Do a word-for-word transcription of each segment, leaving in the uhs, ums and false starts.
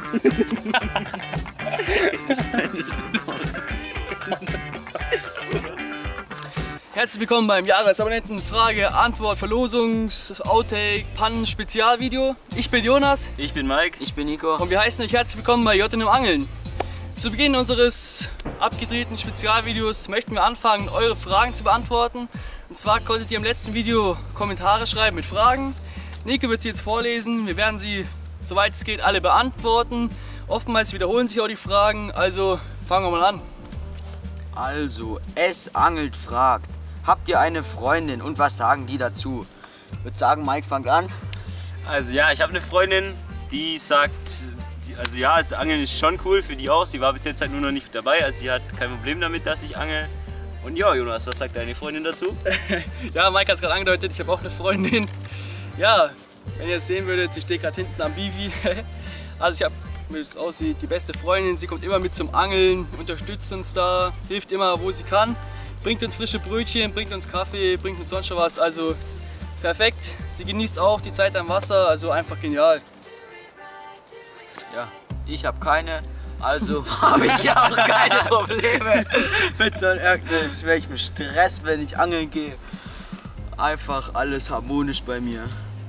Herzlich willkommen beim Jahresabonnenten Frage, Antwort, Verlosungs, Outtake, Pannen, Spezialvideo. Ich bin Jonas. Ich bin Mike. Ich bin Nico. Und wir heißen euch herzlich willkommen bei J und M Angeln. Zu Beginn unseres abgedrehten Spezialvideos möchten wir anfangen, eure Fragen zu beantworten. Und zwar konntet ihr im letzten Video Kommentare schreiben mit Fragen. Nico wird sie jetzt vorlesen. Wir werden sie, soweit es geht, alle beantworten. Oftmals wiederholen sich auch die Fragen, also fangen wir mal an. Also, es angelt fragt, habt ihr eine Freundin und was sagen die dazu? Ich würde sagen, Mike fängt an. Also ja, ich habe eine Freundin, die sagt, die, also ja, das Angeln ist schon cool für die auch. Sie war bis jetzt halt nur noch nicht dabei, also sie hat kein Problem damit, dass ich angel. Und ja, Jonas, was sagt deine Freundin dazu? Ja, Mike hat es gerade angedeutet, ich habe auch eine Freundin. Ja, wenn ihr es sehen würdet, sie steht gerade hinten am Bifi. Also ich habe, wie es aussieht, die beste Freundin. Sie kommt immer mit zum Angeln, unterstützt uns da, hilft immer, wo sie kann. Bringt uns frische Brötchen, bringt uns Kaffee, bringt uns sonst schon was. Also perfekt. Sie genießt auch die Zeit am Wasser, also einfach genial. Ja, ich habe keine, also habe ich auch keine Probleme mit so irgendwelchem Stress, wenn ich angeln gehe. Einfach alles harmonisch bei mir.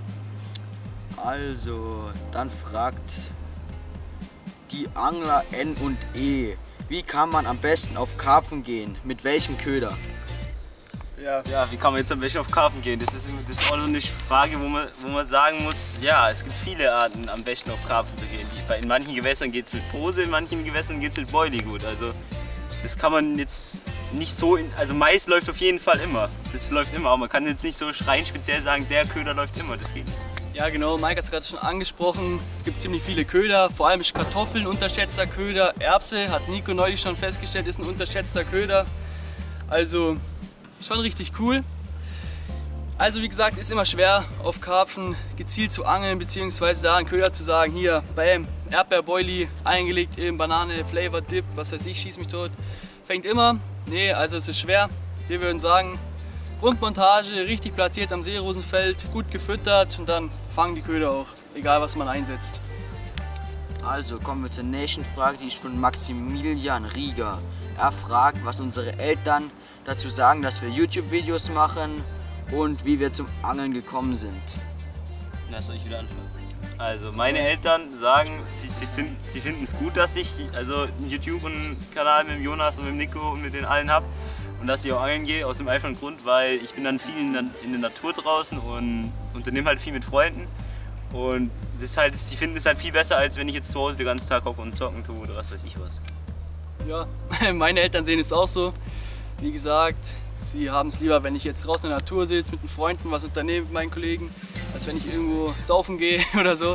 Also, dann fragt die Angler N und E, wie kann man am besten auf Karpfen gehen? Mit welchem Köder? Ja. Ja, wie kann man jetzt am besten auf Karpfen gehen? Das ist, das ist auch so eine Frage, wo man, wo man sagen muss, ja, es gibt viele Arten, am besten auf Karpfen zu gehen. In manchen Gewässern geht es mit Pose, in manchen Gewässern geht es mit Boilie gut. Also das kann man jetzt nicht so, in, also Mais läuft auf jeden Fall immer. Das läuft immer, aber man kann jetzt nicht so rein speziell sagen, der Köder läuft immer, das geht nicht. Ja genau, Mike hat es gerade schon angesprochen, es gibt ziemlich viele Köder, vor allem ist Kartoffeln ein unterschätzter Köder, Erbse, hat Nico neulich schon festgestellt, ist ein unterschätzter Köder, also schon richtig cool. Also wie gesagt, ist immer schwer auf Karpfen gezielt zu angeln, beziehungsweise da einen Köder zu sagen, hier, bam, Erdbeerboilie eingelegt in Banane, Flavor Dip, was weiß ich, schieß mich tot, fängt immer, nee, also es ist schwer, wir würden sagen, Grundmontage, richtig platziert am Seerosenfeld, gut gefüttert und dann fangen die Köder auch, egal was man einsetzt. Also kommen wir zur nächsten Frage, die ist von Maximilian Rieger. Er fragt, was unsere Eltern dazu sagen, dass wir YouTube-Videos machen und wie wir zum Angeln gekommen sind. Na, soll ich wieder anfangen? Also meine Eltern sagen, sie, sie finden sie finden es gut, dass ich also einen YouTube-Kanal mit dem Jonas und mit dem Nico und mit den allen habe. Und dass ich auch angeln gehe, aus dem einfachen Grund, weil ich bin dann viel in der, in der Natur draußen und unternehme halt viel mit Freunden. Und das ist halt, sie finden es halt viel besser, als wenn ich jetzt zu Hause den ganzen Tag hocke und zocken tue oder was weiß ich was. Ja, meine Eltern sehen es auch so. Wie gesagt, sie haben es lieber, wenn ich jetzt draußen in der Natur sitze, mit den Freunden was unternehme mit meinen Kollegen, als wenn ich irgendwo saufen gehe oder so.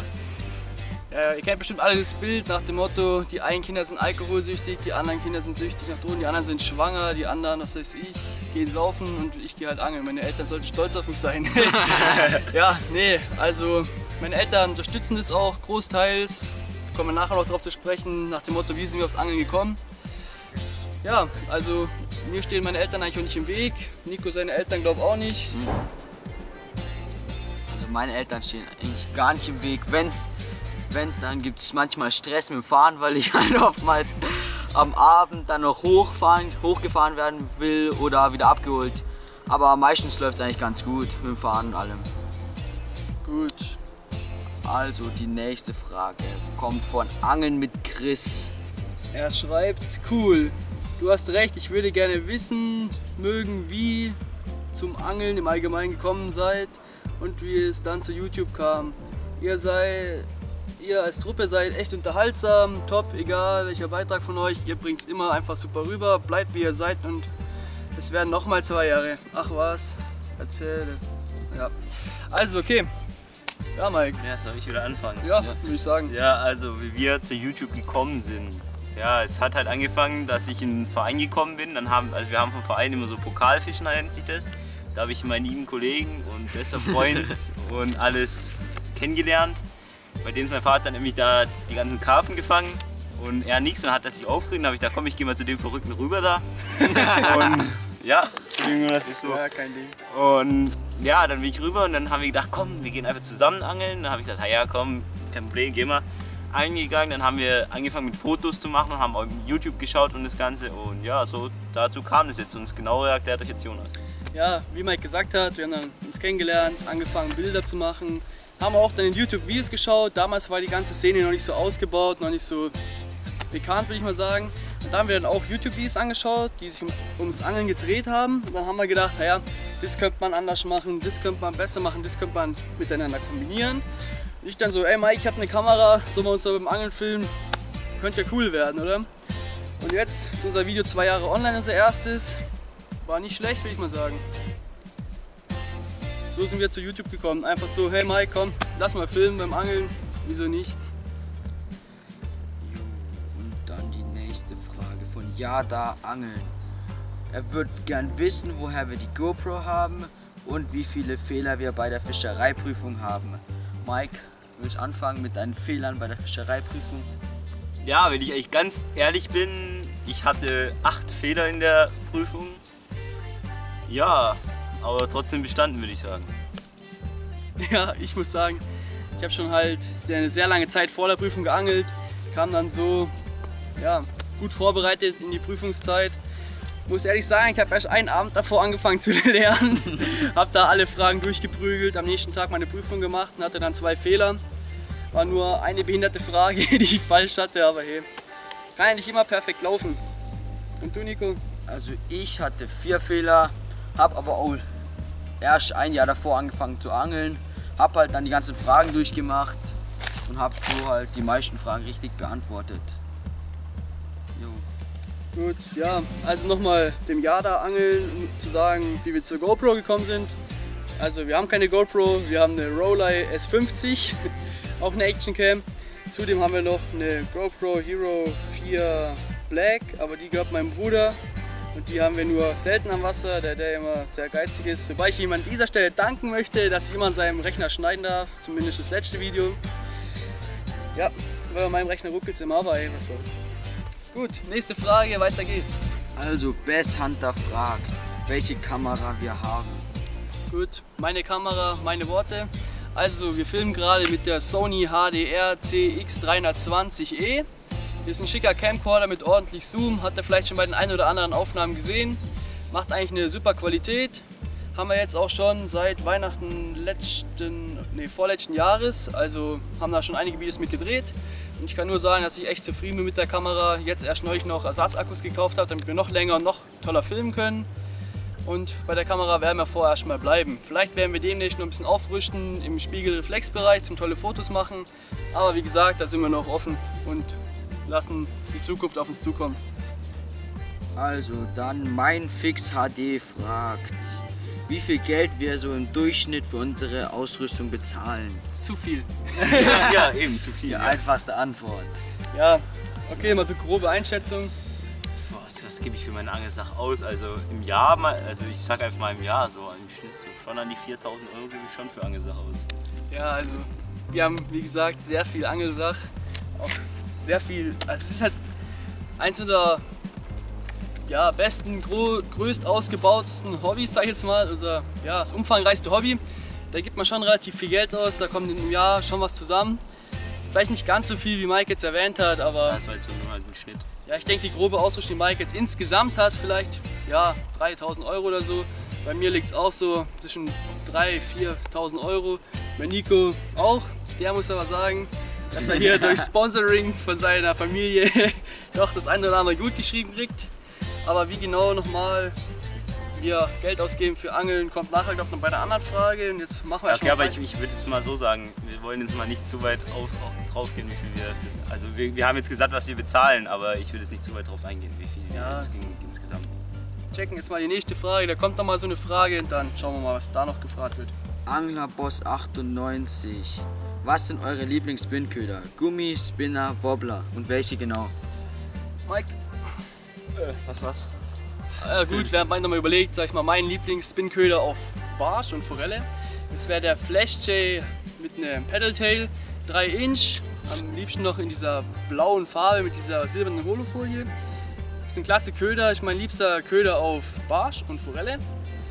Ja, ihr kennt bestimmt alle das Bild nach dem Motto, die einen Kinder sind alkoholsüchtig, die anderen Kinder sind süchtig nach Drogen, die anderen sind schwanger, die anderen, was weiß ich, gehen saufen und ich gehe halt angeln. Meine Eltern sollten stolz auf mich sein. Ja, nee, also meine Eltern unterstützen das auch großteils. Kommen wir nachher noch darauf zu sprechen, nach dem Motto, wie sind wir aufs Angeln gekommen. Ja, also mir stehen meine Eltern eigentlich auch nicht im Weg, Nico seine Eltern glaube auch nicht. Also meine Eltern stehen eigentlich gar nicht im Weg, wenn's Wenn's, dann gibt es manchmal Stress mit dem Fahren, weil ich halt oftmals am Abend dann noch hochfahren, hochgefahren werden will oder wieder abgeholt. Aber meistens läuft es eigentlich ganz gut mit dem Fahren und allem. Gut. Also die nächste Frage kommt von Angeln mit Chris. Er schreibt, cool, du hast recht, ich würde gerne wissen, mögen, wie zum Angeln im Allgemeinen gekommen seid und wie es dann zu YouTube kam. Ihr seid... Ihr als Truppe seid echt unterhaltsam, top, egal welcher Beitrag von euch, ihr bringt es immer einfach super rüber, bleibt wie ihr seid und es werden nochmal zwei Jahre. Ach was, erzähle. Ja. Also okay, ja Mike. Ja, soll ich wieder anfangen? Ja, ja. Würde ich sagen. Ja, also wie wir zu YouTube gekommen sind. Ja, es hat halt angefangen, dass ich in einen Verein gekommen bin, dann haben, also wir haben vom Verein immer so Pokalfischen, nennt sich das. Da habe ich meinen lieben Kollegen und bester Freund und alles kennengelernt. Bei dem ist mein Vater dann nämlich da die ganzen Karpfen gefangen und er nichts, und dann hat er sich aufgeregt, dann habe ich gedacht, komm, ich gehe mal zu dem Verrückten rüber da. Und ja, das ist so. Ja, kein Ding. Und ja, dann bin ich rüber und dann haben wir gedacht, komm, wir gehen einfach zusammen angeln. Dann habe ich gesagt, ja komm, kein Problem, geh mal. eingegangen, dann haben wir angefangen mit Fotos zu machen und haben auf YouTube geschaut und das Ganze. Und ja, so dazu kam es jetzt. Und das Genauere erklärt euch jetzt Jonas. Ja, wie Mike gesagt hat, wir haben dann uns kennengelernt, angefangen Bilder zu machen. Haben auch dann in YouTube-Videos geschaut. Damals war die ganze Szene noch nicht so ausgebaut, noch nicht so bekannt, würde ich mal sagen. Und da haben wir dann auch YouTube-Videos angeschaut, die sich um, ums Angeln gedreht haben. Und dann haben wir gedacht, naja, das könnte man anders machen, das könnte man besser machen, das könnte man miteinander kombinieren. Und ich dann so, ey Mike, ich habe eine Kamera, sollen wir uns so beim Angeln filmen? Könnte ja cool werden, oder? Und jetzt ist unser Video zwei Jahre online, unser erstes. War nicht schlecht, würde ich mal sagen. So sind wir zu YouTube gekommen. Einfach so, hey Mike, komm, lass mal filmen beim Angeln. Wieso nicht? Und dann die nächste Frage von Jada Angeln. Er würde gern wissen, woher wir die GoPro haben und wie viele Fehler wir bei der Fischereiprüfung haben. Mike, will ich anfangen mit deinen Fehlern bei der Fischereiprüfung? Ja, wenn ich eigentlich ganz ehrlich bin, ich hatte acht Fehler in der Prüfung. Ja, aber trotzdem bestanden, würde ich sagen. Ja, ich muss sagen, ich habe schon halt sehr, eine sehr lange Zeit vor der Prüfung geangelt, kam dann so ja, gut vorbereitet in die Prüfungszeit. Ich muss ehrlich sagen, ich habe erst einen Abend davor angefangen zu lernen, habe da alle Fragen durchgeprügelt, am nächsten Tag meine Prüfung gemacht und hatte dann zwei Fehler. War nur eine behinderte Frage, die ich falsch hatte, aber hey, kann ja nicht immer perfekt laufen. Und du, Nico? Also ich hatte vier Fehler, habe aber auch erst ein Jahr davor angefangen zu angeln, habe halt dann die ganzen Fragen durchgemacht und habe so halt die meisten Fragen richtig beantwortet. Jo. Gut, ja, also nochmal dem Jada Angeln um zu sagen, wie wir zur GoPro gekommen sind. Also wir haben keine GoPro, wir haben eine Rolei S fünfzig, auch eine Actioncam. Zudem haben wir noch eine GoPro Hero vier Black, aber die gehört meinem Bruder. Und die haben wir nur selten am Wasser, der, der immer sehr geizig ist. Wobei ich ihm an dieser Stelle danken möchte, dass ich immer an seinem Rechner schneiden darf, zumindest das letzte Video. Ja, weil bei meinem Rechner ruckelt es immer, aber ey, was soll's. Gut, nächste Frage, weiter geht's. Also Bass Hunter fragt, welche Kamera wir haben. Gut, meine Kamera, meine Worte. Also wir filmen gerade mit der Sony H D R C X dreihundertzwanzig E. Ist ein schicker Camcorder mit ordentlich Zoom, hat ihr vielleicht schon bei den ein oder anderen Aufnahmen gesehen. Macht eigentlich eine super Qualität. Haben wir jetzt auch schon seit Weihnachten letzten, nee, vorletzten Jahres. Also haben da schon einige Videos mit gedreht. Und ich kann nur sagen, dass ich echt zufrieden bin mit der Kamera. Jetzt erst neulich noch Ersatzakkus gekauft habe, damit wir noch länger und noch toller filmen können. Und bei der Kamera werden wir vorerst mal bleiben. Vielleicht werden wir demnächst noch ein bisschen aufrüsten im Spiegelreflexbereich zum tolle Fotos machen. Aber wie gesagt, da sind wir noch offen und lassen die Zukunft auf uns zukommen. Also dann mein Fix H D fragt, wie viel Geld wir so im Durchschnitt für unsere Ausrüstung bezahlen. Zu viel. Ja, ja, eben zu viel. Die Ja. einfachste Antwort. Ja, okay, mal so grobe Einschätzung. Boah, was, was gebe ich für meine Angelsache aus? Also im Jahr, mal, also ich sag einfach mal im Jahr, so im Schnitt so schon an die viertausend Euro gebe ich schon für Angelsache aus. Ja, also wir haben wie gesagt sehr viel Angelsach, auch sehr viel, also es ist halt eins unserer ja, besten, größt ausgebautesten Hobbys, sag ich jetzt mal, unser ja, das umfangreichste Hobby. Da gibt man schon relativ viel Geld aus, da kommt im Jahr schon was zusammen. Vielleicht nicht ganz so viel, wie Mike jetzt erwähnt hat, aber Das war jetzt so nur halt ein Schnitt. ja, ich denke, die grobe Ausrüstung, die Mike jetzt insgesamt hat, vielleicht ja, dreitausend Euro oder so. Bei mir liegt es auch so zwischen dreitausend, viertausend Euro. Bei Nico auch, der muss aber sagen, dass er hier durch Sponsoring von seiner Familie doch das eine oder andere gut geschrieben kriegt. Aber wie genau nochmal wir Geld ausgeben für Angeln, kommt nachher noch bei der anderen Frage. Und jetzt machen wir Okay, erstmal aber weiter. ich, ich würde jetzt mal so sagen, wir wollen jetzt mal nicht zu weit auf, auf, drauf gehen, wie viel wir, fürs- also wir, wir haben jetzt gesagt, was wir bezahlen, aber ich würde jetzt nicht zu weit drauf eingehen, wie viel wir Ja. jetzt ging, insgesamt. checken jetzt mal die nächste Frage. Da kommt noch mal so eine Frage und dann schauen wir mal, was da noch gefragt wird. Anglerboss achtundneunzig. Was sind eure Lieblings-Spinnköder? Gummi, Spinner, Wobbler und welche genau? Mike? Was, was? Ja gut, wir haben beide noch mal überlegt, sag ich mal, mein Lieblings-Spinnköder auf Barsch und Forelle. Das wäre der Flash J mit einem Paddletail, drei Inch, am liebsten noch in dieser blauen Farbe mit dieser silbernen Holofolie. Das ist ein klasse Köder, ist mein liebster Köder auf Barsch und Forelle.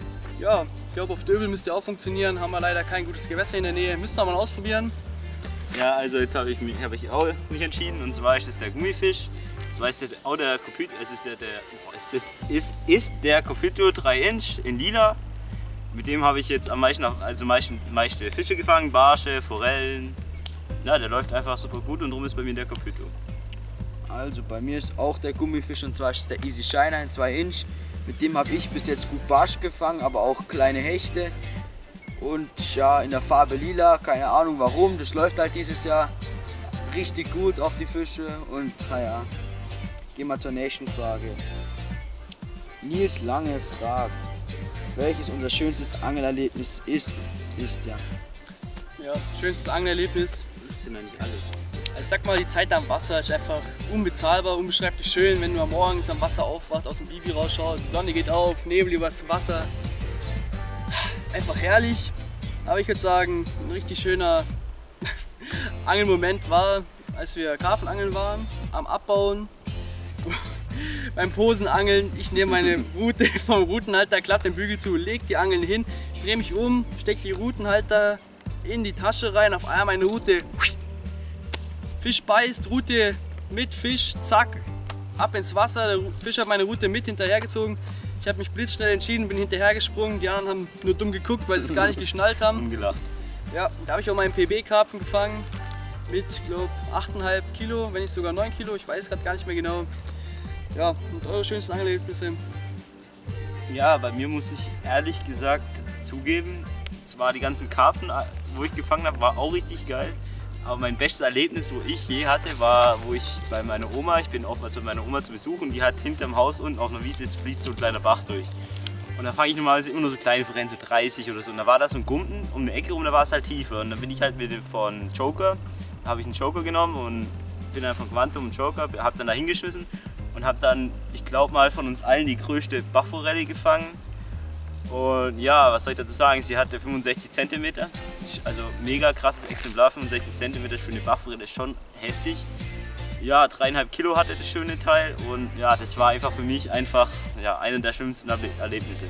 Ja, ich glaube auf Döbel müsste auch funktionieren, haben wir leider kein gutes Gewässer in der Nähe, müssen wir mal ausprobieren. Ja, also jetzt habe ich, mich, hab ich auch mich entschieden, und zwar ist das der Gummifisch. Und zwar ist das auch der Copito, es ist der, der, oh, ist, das, ist, ist der Copito drei Inch in lila. Mit dem habe ich jetzt am meisten, also meisten, meiste Fische gefangen, Barsche, Forellen. Ja, der läuft einfach super gut und darum ist bei mir der Copito. Also bei mir ist auch der Gummifisch, und zwar ist es der Easy Shiner in zwei Inch. Mit dem habe ich bis jetzt gut Barsch gefangen, aber auch kleine Hechte. Und ja, in der Farbe lila, keine Ahnung warum, das läuft halt dieses Jahr richtig gut auf die Fische. Und naja, gehen wir zur nächsten Frage. Nils Lange fragt, welches unser schönstes Angelerlebnis ist, ist ja. Ja, schönstes Angelerlebnis. Das sind ja nicht alle. Also ich sag mal, die Zeit am Wasser ist einfach unbezahlbar, unbeschreiblich schön, wenn du am Morgens am Wasser aufwachst, aus dem Bibi rausschaust, die Sonne geht auf, Nebel übers Wasser. Einfach herrlich. Aber ich würde sagen, ein richtig schöner Angelmoment war, als wir Karpfenangeln waren, am Abbauen, beim Posenangeln. Ich nehme meine Rute vom Rutenhalter, klappe den Bügel zu, lege die Angeln hin, drehe mich um, stecke die Rutenhalter in die Tasche rein, auf einmal meine Rute, Fisch beißt, Rute mit Fisch, zack, ab ins Wasser. Der Fisch hat meine Rute mit hinterhergezogen. Ich habe mich blitzschnell entschieden, bin hinterhergesprungen. Die anderen haben nur dumm geguckt, weil sie es gar nicht geschnallt haben. Umgelacht. Ja, da habe ich auch meinen P B-Karpfen gefangen mit, glaube acht Komma fünf Kilo, wenn nicht sogar neun Kilo. Ich weiß gerade gar nicht mehr genau. Ja, und eure schönsten Angelerlebnisse? Ja, bei mir muss ich ehrlich gesagt zugeben, zwar die ganzen Karpfen, wo ich gefangen habe, war auch richtig geil. Aber mein bestes Erlebnis, wo ich je hatte, war, wo ich bei meiner Oma, ich bin oftmals bei meiner Oma zu Besuch, und die hat hinterm Haus unten auf einer Wiese, es fließt so ein kleiner Bach durch. Und da fange ich normalerweise immer nur so kleine Forellen, so dreißig oder so. Und da war da so ein Gumpen um eine Ecke rum, da war es halt tiefer. Und dann bin ich halt mit dem von Joker, da habe ich einen Joker genommen und bin dann von Quantum und Joker, habe dann da hingeschmissen und habe dann, ich glaube mal, von uns allen die größte Bachforelle gefangen. Und ja, was soll ich dazu sagen, sie hatte fünfundsechzig Zentimeter, also mega krasses Exemplar, fünfundsechzig Zentimeter für eine Bachforelle ist schon heftig. Ja, dreieinhalb Kilo hatte das schöne Teil, und ja, das war einfach für mich einfach ja, einer der schönsten Erlebnisse.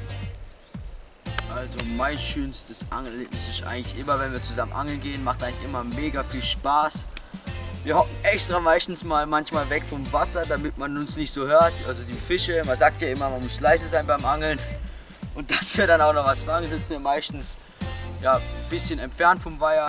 Also mein schönstes Angelerlebnis ist eigentlich immer, wenn wir zusammen angeln gehen, macht eigentlich immer mega viel Spaß. Wir hocken extra meistens mal manchmal weg vom Wasser, damit man uns nicht so hört, also die Fische, man sagt ja immer, man muss leise sein beim Angeln. Und dass wir dann auch noch was fangen, sitzen wir meistens ja, ein bisschen entfernt vom Weiher.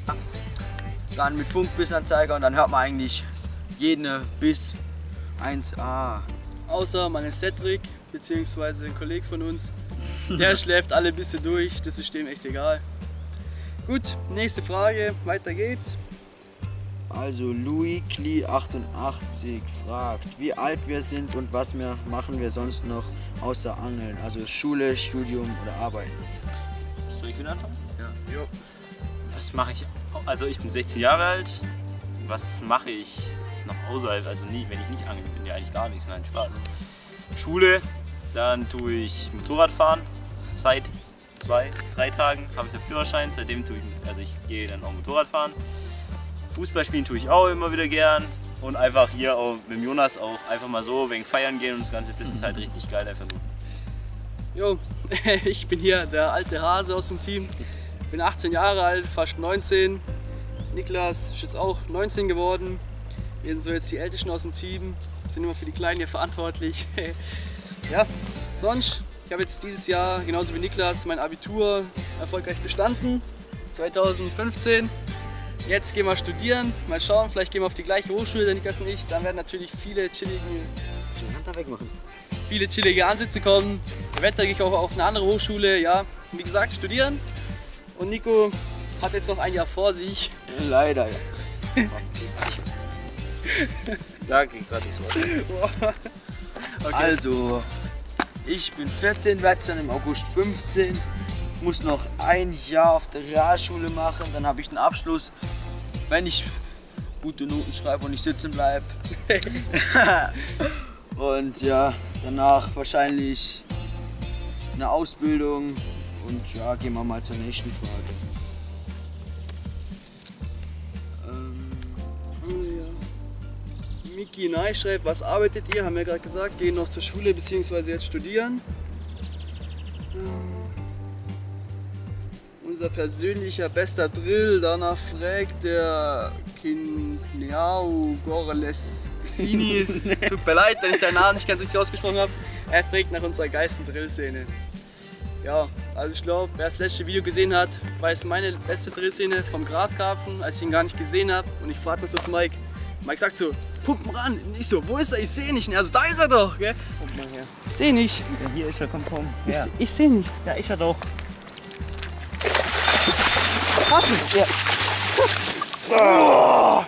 Dann mit Funkbissanzeiger, und dann hört man eigentlich jeden Biss eins A. Außer meine Cedric, beziehungsweise ein Kollege von uns. Der schläft alle Bisse durch, das ist dem echt egal. Gut, nächste Frage, weiter geht's. Also Louis Klee achtundachtzig fragt, wie alt wir sind und was wir machen wir sonst noch außer Angeln, also Schule, Studium oder Arbeiten. Soll ich wieder anfangen? Ja. Jo. Was mache ich? Also ich bin sechzehn Jahre alt. Was mache ich noch außerhalb? Also nie, wenn ich nicht angeln bin, ja eigentlich gar nichts. Nein, Spaß. Schule, dann tue ich Motorrad fahren. Seit zwei, drei Tagen habe ich den Führerschein. Seitdem tue ich, also ich gehe dann auch Motorrad fahren. Fußball spielen tue ich auch immer wieder gern. Und einfach hier auch mit Jonas auch einfach mal so wegen feiern gehen und das Ganze, das ist halt richtig geil einfach so. Jo, ich bin hier der alte Hase aus dem Team. Bin achtzehn Jahre alt, fast neunzehn. Niklas ist jetzt auch neunzehn geworden. Wir sind so jetzt die Ältesten aus dem Team, sind immer für die Kleinen hier verantwortlich. Ja, sonst, ich habe jetzt dieses Jahr, genauso wie Niklas, mein Abitur erfolgreich bestanden, zweitausendfünfzehn. Jetzt gehen wir studieren, mal schauen, vielleicht gehen wir auf die gleiche Hochschule, der Niklas und ich. Dann werden natürlich viele chillige, Hand da wegmachen. viele chillige Ansätze kommen. Wetter gehe ich auch auf eine andere Hochschule, ja, wie gesagt, studieren. Und Nico hat jetzt noch ein Jahr vor sich. Leider, ja. Verpiss dich. Da geht gerade nichts was. Okay. Also, ich bin vierzehn, werde dann im August fünfzehn, muss noch ein Jahr auf der Realschule machen, dann habe ich einen Abschluss, wenn ich gute Noten schreibe und nicht sitzen bleibe. Und ja, danach wahrscheinlich eine Ausbildung, und ja, gehen wir mal zur nächsten Frage. Ähm, Oh ja. Miki Ney schreibt, was arbeitet ihr? Haben wir gerade gesagt, gehen noch zur Schule bzw. jetzt studieren. Und unser persönlicher bester Drill. Danach fragt der Kineau Gorleskini. Tut mir leid, wenn ich deinen Namen nicht ganz richtig ausgesprochen habe. Er fragt nach unserer geilsten Drill-Szene. Ja, also ich glaube, wer das letzte Video gesehen hat, weiß meine beste Drillszene vom Graskarpfen, als ich ihn gar nicht gesehen habe. Und ich frage so zu Mike. Mike sagt so, pumpen ran. Und ich so, wo ist er? Ich sehe nicht. Also da ist er doch. Gell? Pump mal her. Ich sehe nicht. Ja, hier ist er, komm, komm. Ich, ich sehe nicht. Da ist er doch. Taschen. Ja. Oh.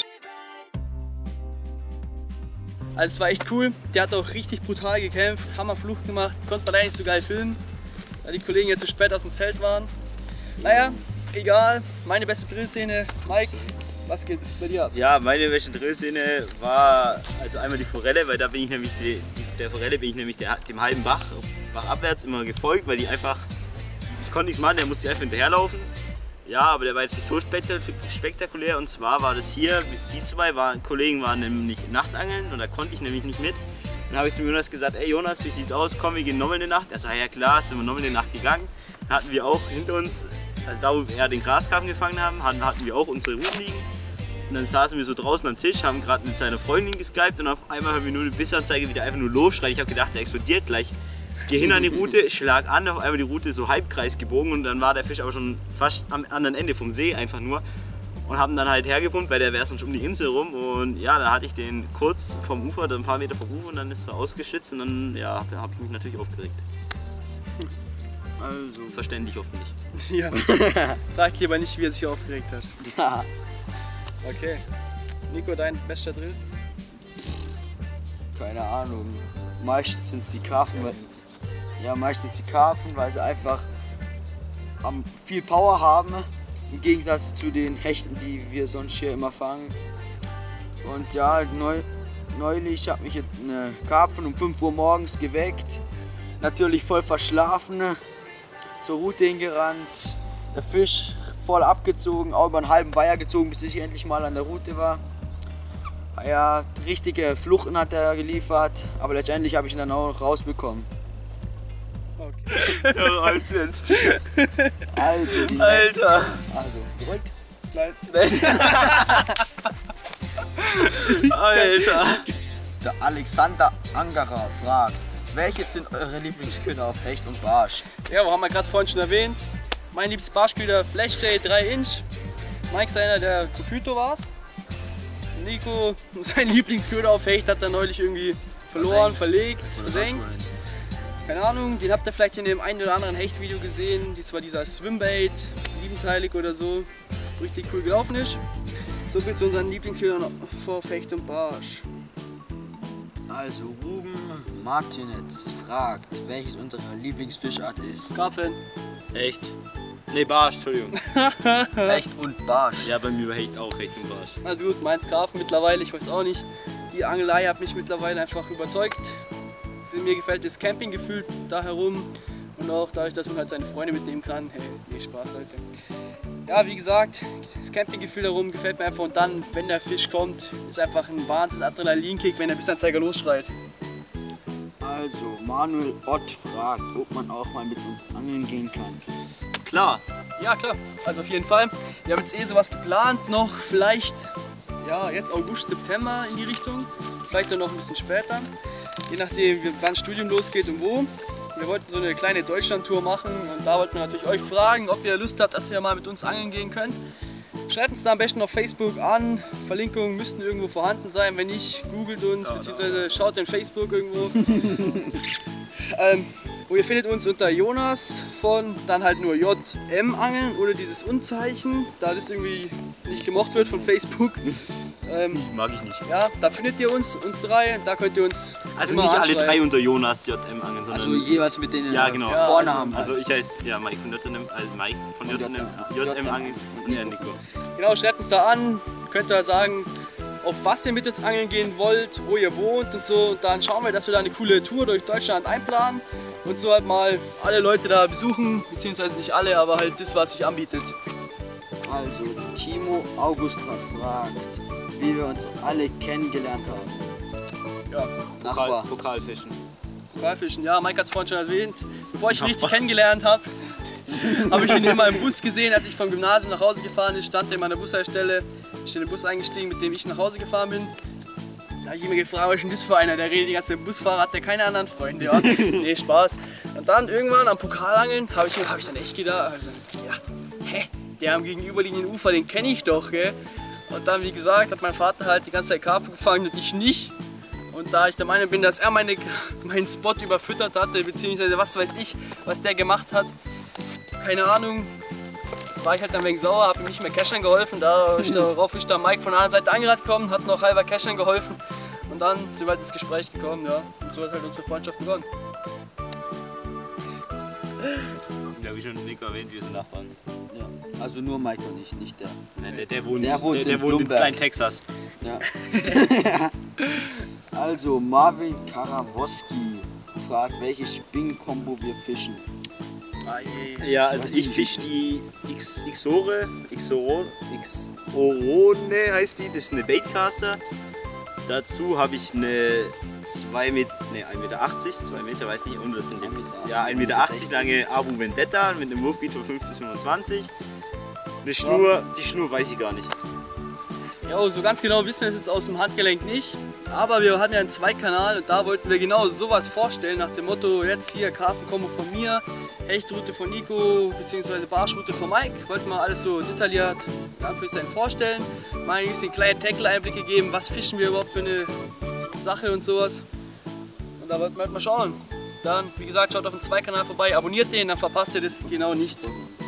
Also es war echt cool. Der hat auch richtig brutal gekämpft, Hammer Flucht gemacht. Konnte man leider nicht so geil filmen, da die Kollegen jetzt zu spät aus dem Zelt waren. Naja, egal. Meine beste Drillszene. Mike, was geht bei dir ab? Ja, meine beste Drillszene war also einmal die Forelle, weil da bin ich nämlich die, die, der Forelle bin ich nämlich der, dem halben Bach, bachabwärts immer gefolgt, weil die einfach, ich konnte nichts machen, der musste einfach hinterherlaufen. Ja, aber der war jetzt nicht so spektakulär, und zwar war das hier, die zwei waren, Kollegen waren nämlich Nachtangeln und da konnte ich nämlich nicht mit. Dann habe ich zum Jonas gesagt, ey Jonas, wie sieht's aus, komm, wir gehen nochmal in die Nacht. Er so, ja klar, sind wir nochmal in die Nacht gegangen. Dann hatten wir auch hinter uns, also da wo wir den Graskarpfen gefangen haben, hatten wir auch unsere Routen liegen. Und dann saßen wir so draußen am Tisch, haben gerade mit seiner Freundin geskypt und auf einmal haben wir nur eine Bissanzeige, wie der einfach nur losschreit. Ich habe gedacht, der explodiert gleich. Geh hin an die Route, schlag an, auf einmal die Route so halbkreis gebogen und dann war der Fisch aber schon fast am anderen Ende vom See einfach nur. Und haben dann halt hergepumpt, weil der wäre sonst um die Insel rum. Und ja, da hatte ich den kurz vom Ufer, ein paar Meter vom Ufer, und dann ist er ausgeschützt und dann ja, habe ich mich natürlich aufgeregt. Also verständlich hoffentlich. Ja, frag lieber nicht, wie er sich aufgeregt hat. Ja. Okay. Nico, dein bester Drill? Keine Ahnung. Meistens sind es die Karpfen, weil, ja, meistens die Karpfen, weil sie einfach um, viel Power haben, im Gegensatz zu den Hechten, die wir sonst hier immer fangen. Und ja, neu, neulich hat mich jetzt eine Karpfen um fünf Uhr morgens geweckt, natürlich voll verschlafen, zur Route hingerannt, der Fisch voll abgezogen, auch über einen halben Weiher gezogen, bis ich endlich mal an der Route war. Ja, richtige Fluchten hat er geliefert, aber letztendlich habe ich ihn dann auch rausbekommen. Okay. Ja, als jetzt. Also, die Alter! Also, beruhigt. Nein. Alter! Der Alexander Angerer fragt, welches sind eure Lieblingsköder auf Hecht und Barsch? Ja, wo haben wir gerade vorhin schon erwähnt. Mein liebstes Barschköder Flash J drei Inch. Mike seiner der Kopyto war's. Nico, sein Lieblingsköder auf Hecht hat er neulich irgendwie verloren, verlegt, versenkt. Keine Ahnung, den habt ihr vielleicht in dem einen oder anderen Hechtvideo gesehen. Das war dieser Swimbait, siebenteilig oder so. Richtig cool gelaufen ist. So viel zu unseren Lieblingsködern auf Hecht und Barsch. Also Ruben Martinez fragt, welches unsere Lieblingsfischart ist. Karpfen. Echt? Ne, Barsch, Entschuldigung. Hecht und Barsch. Ja, bei mir Hecht auch, Hecht und Barsch. Also gut, meins Karpfen mittlerweile, ich weiß auch nicht. Die Angelei hat mich mittlerweile einfach überzeugt. Mir gefällt das Campinggefühl da herum und auch dadurch, dass man halt seine Freunde mitnehmen kann. Hey, nee, Spaß, Leute. Ja, wie gesagt, das Campinggefühl darum gefällt mir einfach, und dann, wenn der Fisch kommt, ist einfach ein Wahnsinn Adrenalinkick, wenn der Bissanzeiger losschreit. Also Manuel Ott fragt, ob man auch mal mit uns angeln gehen kann. Klar. Ja, klar. Also auf jeden Fall. Wir haben jetzt eh sowas geplant, noch vielleicht, ja, jetzt August, September in die Richtung. Vielleicht dann noch ein bisschen später. Je nachdem, wann das Studium losgeht und wo. Wir wollten so eine kleine Deutschland-Tour machen und da wollten wir natürlich euch fragen, ob ihr Lust habt, dass ihr mal mit uns angeln gehen könnt. Schreibt uns da am besten auf Facebook an. Verlinkungen müssten irgendwo vorhanden sein. Wenn nicht, googelt uns, beziehungsweise schaut in Facebook irgendwo. ähm, und ihr findet uns unter Jonas von dann halt nur J M Angeln oder dieses Unzeichen, da das irgendwie nicht gemocht wird von Facebook. Ähm, Mag ich nicht. ja, da findet ihr uns, uns drei, da könnt ihr uns Also immer nicht alle anschreiben. drei unter Jonas J M Angeln, sondern... Also jeweils mit denen Ja, genau. Ja, Vornamen. Also halt. ich heiße ja, Mike von J M, also Mike von J M, J M Angeln und er Nico. Genau, schreibt uns da an, könnt ihr sagen, auf was ihr mit uns angeln gehen wollt, wo ihr wohnt und so. Und dann schauen wir, dass wir da eine coole Tour durch Deutschland einplanen und so halt mal alle Leute da besuchen, beziehungsweise nicht alle, aber halt das, was sich anbietet. Also Timo August hat fragt, wie wir uns alle kennengelernt haben. Ja, Pokal, Nachbar. Pokalfischen. Pokalfischen, ja, Mike hat es vorhin schon erwähnt. Bevor ich ihn richtig kennengelernt habe, habe ich ihn immer im Bus gesehen, als ich vom Gymnasium nach Hause gefahren bin, stand er in meiner Bushaltestelle, ich in den Bus eingestiegen, mit dem ich nach Hause gefahren bin. Da habe ich ihn gefragt, was ist denn das für einer, der redet die ganze Zeit, Busfahrer, hat der keine anderen Freunde, ja? Nee, Spaß. Und dann irgendwann am Pokalangeln habe ich, hab ich dann echt gedacht, hab ich dann gedacht, hä, der am gegenüberliegenden Ufer, den kenne ich doch, gell? Und dann, wie gesagt, hat mein Vater halt die ganze Zeit Karpfen gefangen und ich nicht. Und da ich der Meinung bin, dass er meine, meinen Spot überfüttert hatte, beziehungsweise was weiß ich, was der gemacht hat, keine Ahnung, war ich halt dann wegen sauer, habe ihm nicht mehr Cashern geholfen. Darauf ist der Mike von der anderen Seite angerannt gekommen, hat noch halber Cashern geholfen. Und dann sind wir halt ins Gespräch gekommen, ja. Und so hat halt unsere Freundschaft begonnen. Ja, wie schon Nick erwähnt, wir sind Nachbarn. Ja. Also nur Mike und ich, nicht der. Nein, der, der wohnt, der wohnt der, der in wohnt in Blumberg. klein Texas. Ja. Also Marvin Karawoski fragt, welche Spinnenkombo wir fischen. Ah, je. Ja, also Was ich ist fisch die X, Xore, Xorone, Xorone heißt die, das ist eine Baitcaster. Dazu habe ich eine zwei Meter, nee, ein Meter achtzig, zwei Meter, weiß nicht, und das sind die, ja, ein Meter achtzig lange Abu Vendetta mit einem Wurfgewicht von fünf bis fünfundzwanzig. Eine Schnur, die Schnur weiß ich gar nicht. Ja, so ganz genau wissen wir es jetzt aus dem Handgelenk nicht, aber wir hatten ja einen Zweikanal und da wollten wir genau sowas vorstellen, nach dem Motto, jetzt hier Karpfenkombo von mir, Hechtroute von Nico, beziehungsweise Barschroute von Mike, wollten wir alles so detailliert ja, vorstellen, mal ein bisschen kleine Tackle-Einblicke geben, was fischen wir überhaupt für eine Sache und sowas. Und da wollten wir halt mal schauen. Dann, wie gesagt, schaut auf dem Zweikanal vorbei, abonniert den, dann verpasst ihr das genau nicht.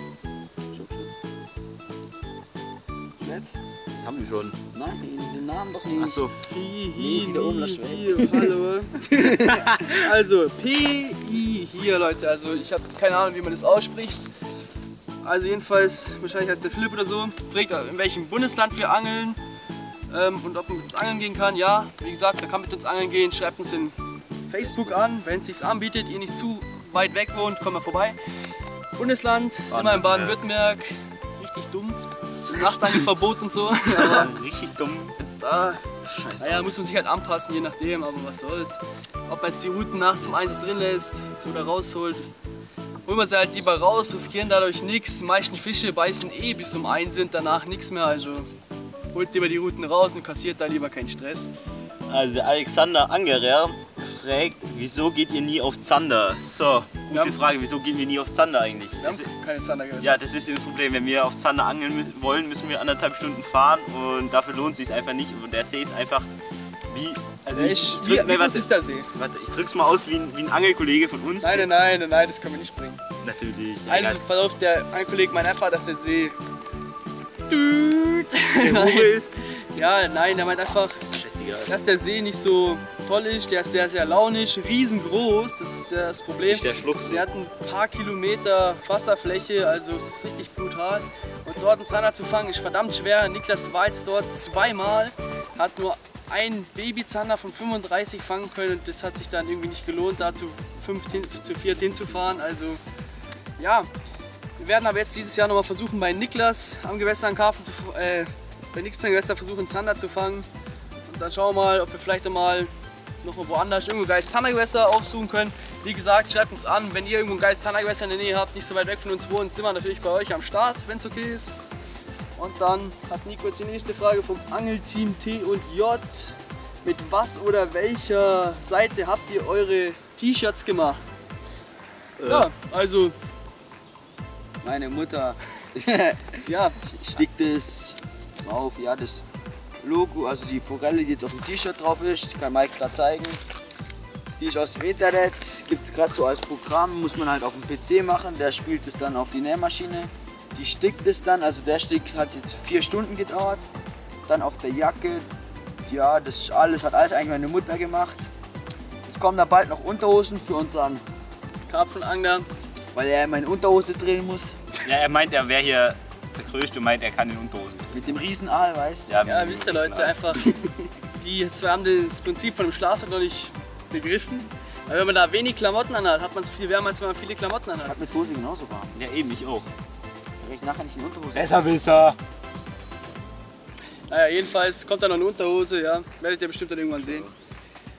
Jetzt? Haben wir schon. Nein, den Namen doch nicht. Achso. Pi, Nee, die da oben, lass hi, hallo. Also P I hier, Leute. Also ich habe keine Ahnung, wie man das ausspricht. Also jedenfalls, wahrscheinlich heißt der Philipp oder so. Fragt, in welchem Bundesland wir angeln ähm, und ob man mit uns angeln gehen kann. Ja, wie gesagt, er kann mit uns angeln gehen. Schreibt uns in Facebook an, wenn es sich anbietet, ihr nicht zu weit weg wohnt, kommt mal vorbei. Bundesland, sind wir in Baden-Württemberg. Richtig dumm. Nachtangelverbot und so. Aber Richtig dumm. da Scheiße. naja, muss man sich halt anpassen, je nachdem, aber was soll's. Ob man jetzt die Routen nachts um eins drin lässt oder rausholt, holen wir sie halt lieber raus, riskieren dadurch nichts. Die meisten Fische beißen eh bis um eins sind, danach nichts mehr, also holt lieber die Routen raus und kassiert da lieber keinen Stress. Also der Alexander Angerer fragt, wieso geht ihr nie auf Zander? So, gute Ja. Frage, wieso gehen wir nie auf Zander eigentlich? Wir Das, haben keine Zandergewässer. ja, das ist das Problem. Wenn wir auf Zander angeln müssen, wollen, müssen wir anderthalb Stunden fahren und dafür lohnt es sich einfach nicht. Und der See ist einfach wie. Also Der ich, ist- ich wie, drück, wie nee, groß warte, ist der See? warte, ich drück's mal aus wie ein, wie ein Angelkollege von uns. Nein, nein, nein, nein, nein, das können wir nicht bringen. Natürlich. Ja, Also, egal. pass auf, der Ankollege meint einfach, dass der See... Der Hure ist. Ja, nein, der meint einfach, Scheißegal. dass der See nicht so toll ist. Der ist sehr, sehr launisch, riesengroß, das ist das Problem. Nicht der Schluchsee. Der hat ein paar Kilometer Wasserfläche, also es ist richtig brutal. Und dort einen Zander zu fangen ist verdammt schwer. Niklas war jetzt dort zweimal, hat nur ein Babyzander von fünfunddreißig fangen können und das hat sich dann irgendwie nicht gelohnt, da zu, fünf, hin, zu viert hinzufahren. Also ja, wir werden aber jetzt dieses Jahr nochmal versuchen, bei Niklas am Gewässer einen Karpfen zu äh, bei Niklas am Gewässer versuchen, einen Zander zu fangen. Und dann schauen wir mal, ob wir vielleicht einmal noch mal woanders irgendwo ein geiles Zandergewässer aufsuchen können. Wie gesagt, schreibt uns an, wenn ihr irgendwo ein geiles Zandergewässer in der Nähe habt, nicht so weit weg von uns wohnt, sind wir natürlich bei euch am Start, wenn es okay ist. Und dann hat Nico jetzt die nächste Frage vom Angelteam T und J. Mit was oder welcher Seite habt ihr eure T-Shirts gemacht? Äh. Ja, also, Meine Mutter ja, stickt es drauf, ja, das Logo, also die Forelle, die jetzt auf dem T-Shirt drauf ist, die kann Mike gerade zeigen. Die ist aus dem Internet, gibt es gerade so als Programm, muss man halt auf dem P C machen, der spielt es dann auf die Nähmaschine. Die stickt es dann, also der Stick hat jetzt vier Stunden gedauert. Dann auf der Jacke, ja, das alles hat alles eigentlich meine Mutter gemacht. Es kommen da bald noch Unterhosen für unseren, Karpfenangler. weil er meine Unterhose drehen muss. Ja, er meint, er wäre hier der Größte und meint, er kann in Unterhosen. Mit dem Riesenaal, weißt du? Ja, mit wisst dem ihr Leute, Riesenarm. einfach, die zwei haben das Prinzip von dem Schlafsack noch nicht begriffen. Weil wenn man da wenig Klamotten anhat, hat man es viel wärmer, als wenn man viele Klamotten Ich anhat. hab mit Hose genauso warm. Ja, eben, ich auch. Da ich nachher nicht in Unterhose. Besserwisser. Naja, jedenfalls kommt da noch eine Unterhose, ja, werdet ihr bestimmt dann irgendwann sehen.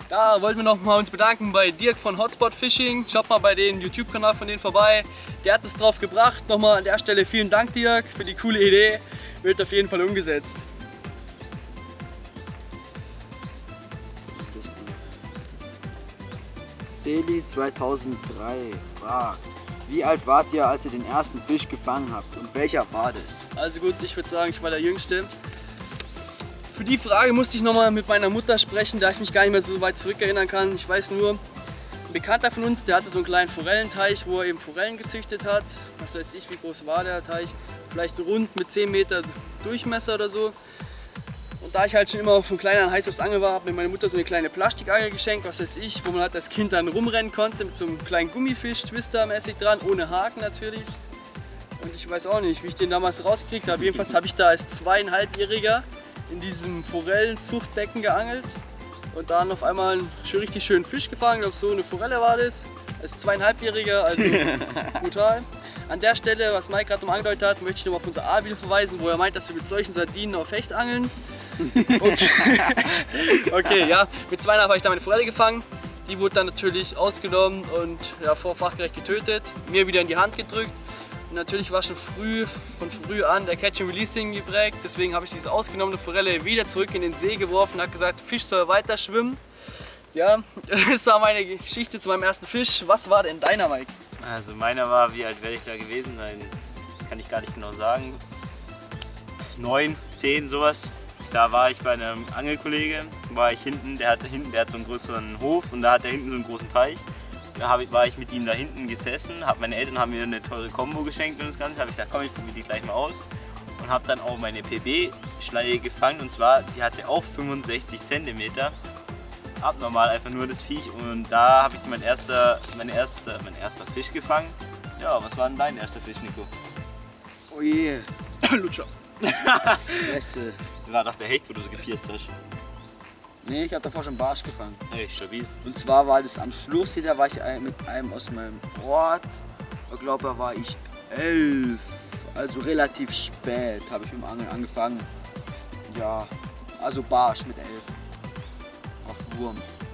Da wollten wir noch mal uns bedanken bei Dirk von Hotspot Fishing. Schaut mal bei den YouTube-Kanal von denen vorbei. Der hat es drauf gebracht. Nochmal an der Stelle vielen Dank, Dirk, für die coole Idee. Wird auf jeden Fall umgesetzt. Seli zweitausenddrei fragt, wie alt wart ihr, als ihr den ersten Fisch gefangen habt und welcher war das? Also gut, ich würde sagen, ich war der Jüngste. Für die Frage musste ich nochmal mit meiner Mutter sprechen, da ich mich gar nicht mehr so weit zurückerinnern kann. Ich weiß nur, ein Bekannter von uns, der hatte so einen kleinen Forellenteich, wo er eben Forellen gezüchtet hat. Was weiß ich, wie groß war der Teich? Vielleicht rund mit zehn Meter Durchmesser oder so. Und da ich halt schon immer von klein an heiß aufs Angeln war, hat mir meine Mutter so eine kleine Plastikangel geschenkt, was weiß ich, wo man halt als Kind dann rumrennen konnte mit so einem kleinen Gummifisch, Twister-mäßig dran, ohne Haken natürlich. Und ich weiß auch nicht, wie ich den damals rausgekriegt habe. Jedenfalls habe ich da als zweieinhalbjähriger in diesem Forellenzuchtbecken geangelt und dann auf einmal einen schön, richtig schönen Fisch gefangen. Ich glaube, so eine Forelle war das. Als zweieinhalbjähriger, also brutal. An der Stelle, was Mike gerade noch angedeutet hat, möchte ich noch auf unser A-Video verweisen, wo er meint, dass wir mit solchen Sardinen auf Hecht angeln. Okay, okay, ja, mit zweieinhalb habe ich da meine Forelle gefangen. Die wurde dann natürlich ausgenommen und ja, fachgerecht getötet, mir wieder in die Hand gedrückt. Und natürlich war schon früh, von früh an der Catch and Releasing geprägt, deswegen habe ich diese ausgenommene Forelle wieder zurück in den See geworfen und habe gesagt, Fisch soll weiter schwimmen. Ja, das war meine Geschichte zu meinem ersten Fisch. Was war denn deiner, Mike? Also meiner war, wie alt werde ich da gewesen sein? Kann ich gar nicht genau sagen. Neun, zehn, sowas. Da war ich bei einem Angelkollege, war ich hinten, der hat hinten, der hat so einen größeren Hof und da hat er hinten so einen großen Teich. Da ich, war ich mit ihm da hinten gesessen, hab, meine Eltern haben mir eine teure Kombo geschenkt und das Ganze. Da habe ich gesagt, komm, ich probiere die gleich mal aus. Und habe dann auch meine P B-Schleie gefangen und zwar, die hatte auch fünfundsechzig Zentimeter. Abnormal, einfach nur das Viech. Und da habe ich mein erster, mein, erster, mein erster Fisch gefangen. Ja, was war denn dein erster Fisch, Nico? Oh je, Lutscher. Fresse. War doch der Hecht, wo du so gepierst hast. Nee, ich habe davor schon Barsch gefangen. Hey, stabil. Und zwar war das am Schluchsee, da war ich mit einem aus meinem Ort. Ich glaube, da war ich elf. Also relativ spät habe ich mit dem Angeln angefangen. Ja, also Barsch mit elf. Auf Wurm.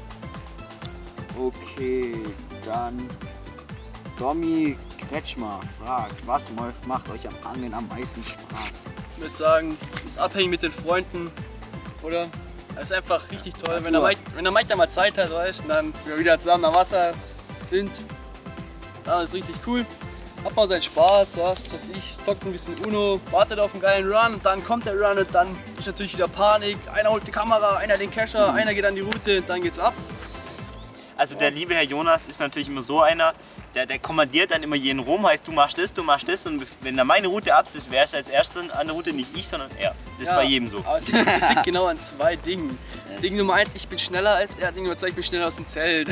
Okay, dann Domi Kretschmer fragt, was macht euch am Angeln am meisten Spaß? Ich würde sagen, ist abhängig mit den Freunden, oder? Es ist einfach richtig toll, wenn der, Natur. Mike, wenn der Mike da mal Zeit hat, weißt, und dann wir wieder zusammen am Wasser sind. Dann ist richtig cool. Hat man seinen Spaß, was weiß ich, zockt ein bisschen Uno, wartet auf einen geilen Run, dann kommt der Run und dann ist natürlich wieder Panik. Einer holt die Kamera, einer den Kescher, mhm. einer geht an die Route und dann geht's ab. Also der liebe Herr Jonas ist natürlich immer so einer, der, der kommandiert dann immer jeden rum, heißt du machst das, du machst das und wenn da meine Route ab ist, wäre es als erster an der Route nicht ich, sondern er. Das ist Ja, bei jedem so. Aber es liegt, es liegt genau an zwei Dingen. Ding Nummer eins, ich bin schneller als er, Ding Nummer zwei, ich bin schneller aus dem Zelt.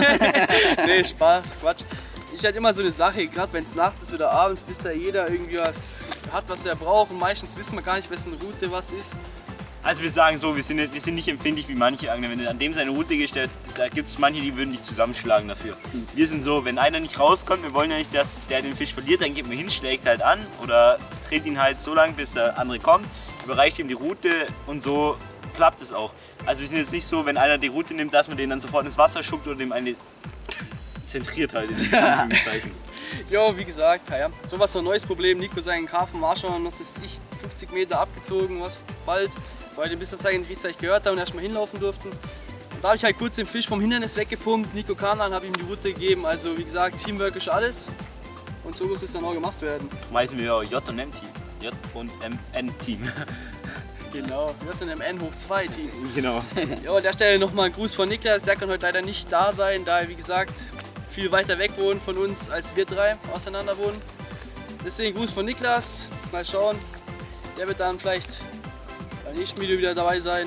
Nee, Spaß, Quatsch. Ist halt immer so eine Sache, gerade wenn es nachts ist oder abends, bis da jeder irgendwie was hat, was er braucht und meistens wissen wir gar nicht, wessen Route was ist. Also wir sagen so, wir sind nicht, wir sind nicht empfindlich wie manche Angler. Wenn du an dem seine Route gehst, da gibt es manche, die würden dich zusammenschlagen dafür. Wir sind so, wenn einer nicht rauskommt, wir wollen ja nicht, dass der den Fisch verliert, dann geht man hin, schlägt halt an oder dreht ihn halt so lang, bis der andere kommt, überreicht ihm die Route und so klappt es auch. Also wir sind jetzt nicht so, wenn einer die Route nimmt, dass man den dann sofort ins Wasser schubt oder dem eine zentriert halt in Anführungszeichen. Jo, wie gesagt, ja, so was so ein neues Problem. Nico seinen Karpfen war schon, was ist ich, fünfzig Meter abgezogen, was bald, weil wir den bis zur Zeit nicht rechtzeitig gehört haben und erstmal hinlaufen durften. Und da habe ich halt kurz den Fisch vom Hindernis weggepumpt. Nico kam dann, habe ihm die Route gegeben. Also wie gesagt, Teamwork ist alles. Und so muss es dann auch gemacht werden. Meisten wir ja J und M-Team. J und M N-Team. Genau, J und M N hoch zwei Team. Genau. Ja, an der Stelle nochmal ein Gruß von Niklas. Der kann heute leider nicht da sein, da er wie gesagt viel weiter weg wohnt von uns, als wir drei auseinander wohnen. Deswegen Gruß von Niklas. Mal schauen. Der wird dann vielleicht beim nächsten Video wieder dabei sein.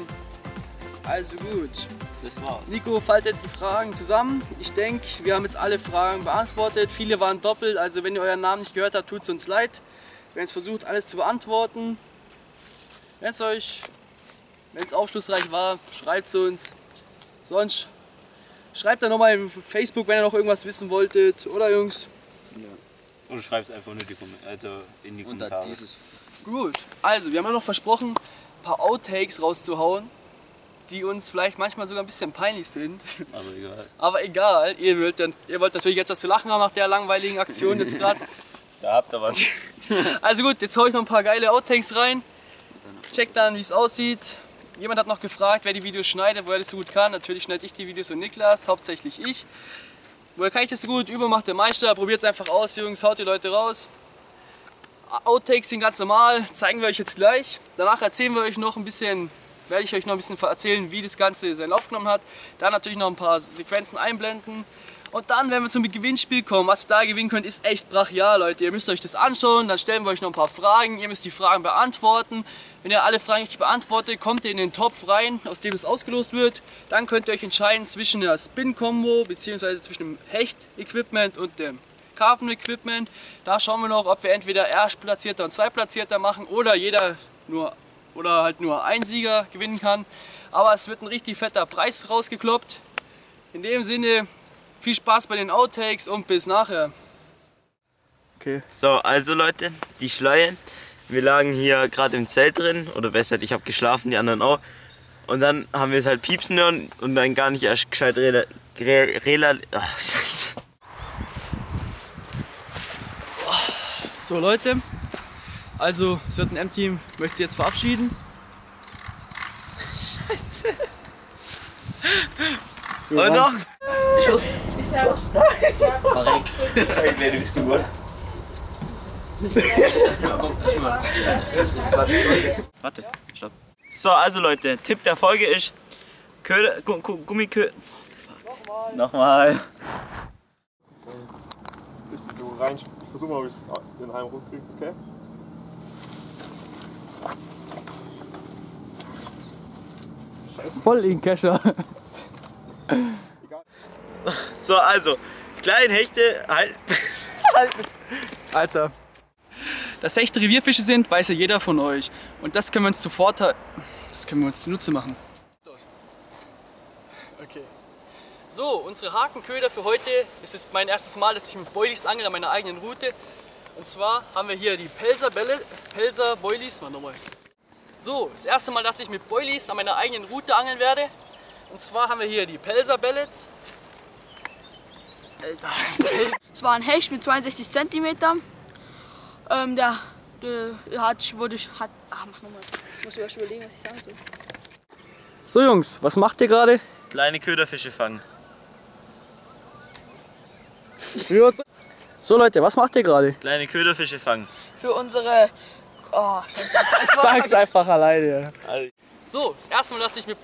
Also gut. Das war's. Nico faltet die Fragen zusammen. Ich denke, wir haben jetzt alle Fragen beantwortet. Viele waren doppelt, also wenn ihr euren Namen nicht gehört habt, tut es uns leid. Wir haben jetzt versucht, alles zu beantworten. Wenn es euch, wenn es aufschlussreich war, schreibt es uns. Sonst schreibt dann nochmal in Facebook, wenn ihr noch irgendwas wissen wolltet. Oder Jungs? Oder schreibt es einfach nur die, also in die Unter Kommentare. dieses Gut. Also, wir haben ja noch versprochen, ein paar Outtakes rauszuhauen. die uns vielleicht manchmal sogar ein bisschen peinlich sind. Aber egal. Aber egal, ihr wollt, dann, ihr wollt natürlich jetzt was zu lachen haben nach der langweiligen Aktion jetzt gerade. Da habt ihr was. Also gut, jetzt hau ich noch ein paar geile Outtakes rein. Checkt dann, wie es aussieht. Jemand hat noch gefragt, wer die Videos schneidet, wo er das so gut kann. Natürlich schneide ich die Videos und Niklas, hauptsächlich ich. Woher kann ich das so gut? Über macht der Meister. Probiert es einfach aus, Jungs, haut die Leute raus. Outtakes sind ganz normal, zeigen wir euch jetzt gleich. Danach erzählen wir euch noch ein bisschen, werde ich euch noch ein bisschen erzählen, wie das Ganze seinen Lauf genommen hat. Dann natürlich noch ein paar Sequenzen einblenden. Und dann, wenn wir zum Gewinnspiel kommen, was ihr da gewinnen könnt, ist echt brachial, Leute. Ihr müsst euch das anschauen, dann stellen wir euch noch ein paar Fragen. Ihr müsst die Fragen beantworten. Wenn ihr alle Fragen richtig beantwortet, kommt ihr in den Topf rein, aus dem es ausgelost wird. Dann könnt ihr euch entscheiden zwischen der Spin-Combo bzw. zwischen dem Hecht-Equipment und dem Karpfen-Equipment. Da schauen wir noch, ob wir entweder Erstplatzierter und Zweitplatzierter machen oder jeder nur oder halt nur ein Sieger gewinnen kann. Aber es wird ein richtig fetter Preis rausgekloppt. In dem Sinne, viel Spaß bei den Outtakes und bis nachher. Okay. So, also Leute, die Schleie. Wir lagen hier gerade im Zelt drin, oder besser, ich habe geschlafen, die anderen auch. Und dann haben wir es halt piepsen hören und dann gar nicht erst gescheit rela... rela ach, Scheiße. So Leute, also Certain M-Team möchte sich jetzt verabschieden. Scheiße. Und noch? Schuss! Schuss! Verreckt! Sorry, du bist geworden. Warte, stopp. So, also Leute, Tipp der Folge ist Köder, Gu Gu Gummiköder. Nochmal. Nochmal. Ich so rein, ich versuche mal, ob ich es in einem Ruck kriege, okay? Scheiße. Voll in Kescher. So, also, kleine Hechte, halt. Alter. Dass Hechte Revierfische sind, weiß ja jeder von euch. Und das können wir uns zu Vorteil, das können wir uns zunutze machen. Okay. So, unsere Hakenköder für heute. Es ist mein erstes Mal, dass ich mit Boilies angel an meiner eigenen Route. Und zwar haben wir hier die Pelzer Bälle, Pelzer Boilies. Mal nochmal. So, das erste Mal, dass ich mit Boilies an meiner eigenen Route angeln werde. Und zwar haben wir hier die Pelzer Bellets. Es war ein Hecht mit zweiundsechzig Zentimeter. Ähm, der, der hat, wurde, hat, ach, mach nochmal. Ich muss erst überlegen, was ich sagen soll. So Jungs, was macht ihr gerade? Kleine Köderfische fangen. So Leute, was macht ihr gerade? Kleine Köderfische fangen. Für unsere, oh, Sag's einfach alleine. Also. So, das erste Mal, dass ich mit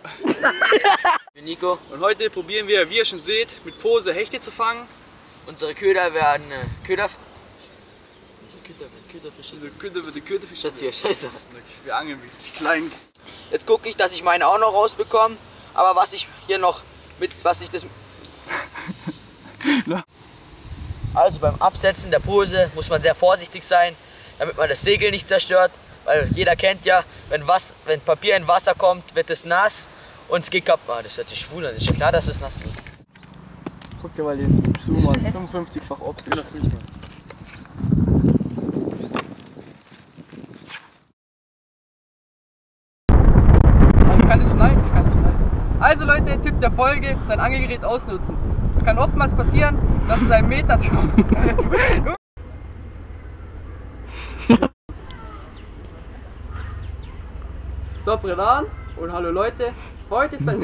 Nico, und heute probieren wir, wie ihr schon seht, mit Pose Hechte zu fangen. unsere Köder werden äh, Köder. Unsere Köder werden Köderfische. Diese Köder, diese Köderfische. Schatz hier, scheiße. Wir angeln mit die kleinen. Jetzt gucke ich, dass ich meinen auch noch rausbekomme. Aber was ich hier noch mit, was ich das. Also beim Absetzen der Pose muss man sehr vorsichtig sein, damit man das Segel nicht zerstört. Weil jeder kennt ja, wenn, was, wenn Papier in Wasser kommt, wird es nass und es geht kaputt. Ah, das hört sich schwul an, das ist ja klar, dass es nass wird. Guck dir mal den Zoom an, fünfundfünfzig-fach optisch. Ich kann nicht schneiden, ich kann nicht schneiden. Also Leute, Tipp der Folge, sein Angelgerät ausnutzen. Es kann oftmals passieren, dass es einen Meter kommt. Stopp, Redan und hallo Leute, heute ist ein...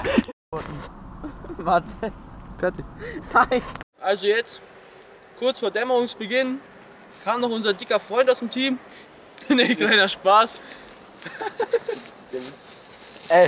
Warte. Fertig. Nein. Also jetzt, kurz vor Dämmerungsbeginn, kam noch unser dicker Freund aus dem Team. Ne, kleiner Spaß. Ey.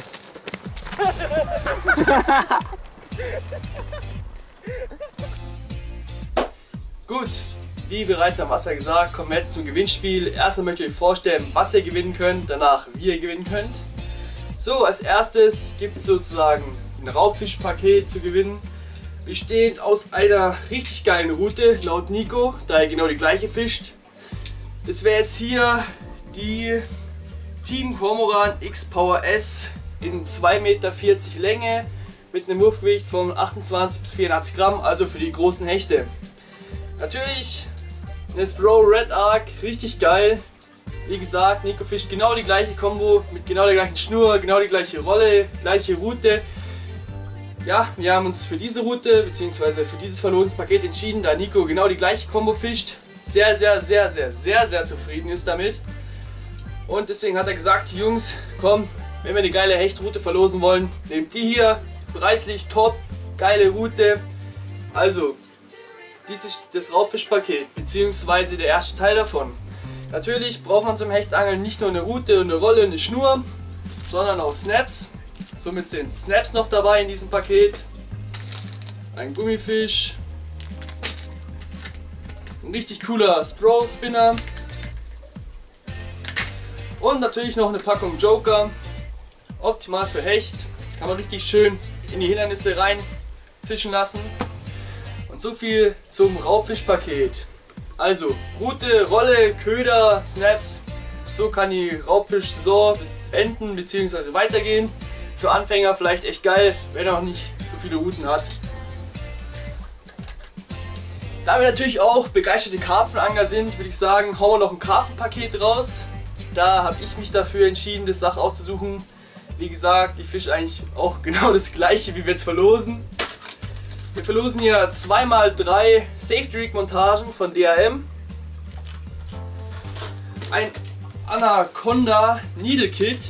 Gut, wie bereits am Wasser gesagt, kommen wir jetzt zum Gewinnspiel. Erstmal möchte ich euch vorstellen, was ihr gewinnen könnt, danach wie ihr gewinnen könnt. So, als erstes gibt es sozusagen ein Raubfischpaket zu gewinnen, bestehend aus einer richtig geilen Route, laut Nico, da er genau die gleiche fischt. Das wäre jetzt hier die Team Cormoran X-Power S in zwei Meter vierzig Länge mit einem Wurfgewicht von achtundzwanzig bis vierundachtzig Gramm, also für die großen Hechte. Natürlich eine Spro Red Arc, richtig geil. Wie gesagt, Nico fischt genau die gleiche Kombo mit genau der gleichen Schnur, genau die gleiche Rolle, gleiche Route. Ja, wir haben uns für diese Route bzw. für dieses Verlosungspaket entschieden, da Nico genau die gleiche Kombo fischt, sehr, sehr, sehr, sehr, sehr, sehr zufrieden ist damit. Und deswegen hat er gesagt, Jungs, komm, wenn wir eine geile Hechtroute verlosen wollen, nehmt die hier, preislich top, geile Route. Also, dies ist das Raubfischpaket bzw. der erste Teil davon. Natürlich braucht man zum Hechtangeln nicht nur eine Route und eine Rolle und eine Schnur, sondern auch Snaps. Somit sind Snaps noch dabei in diesem Paket. Ein Gummifisch. Ein richtig cooler Spro Spinner. Und natürlich noch eine Packung Joker. Optimal für Hecht. Kann man richtig schön in die Hindernisse rein zischen lassen. Und so viel zum Raubfischpaket. Also Route, Rolle, Köder, Snaps, so kann die Raubfischsaison enden bzw. weitergehen. Für Anfänger vielleicht echt geil, wenn er noch nicht so viele Routen hat. Da wir natürlich auch begeisterte Karpfenangler sind, würde ich sagen, hauen wir noch ein Karpfenpaket raus. Da habe ich mich dafür entschieden, das Sache auszusuchen. Wie gesagt, ich fische eigentlich auch genau das gleiche, wie wir jetzt verlosen. Wir verlosen hier zwei mal drei Safety Rig Montagen von D H M. Ein Anaconda Needle Kit.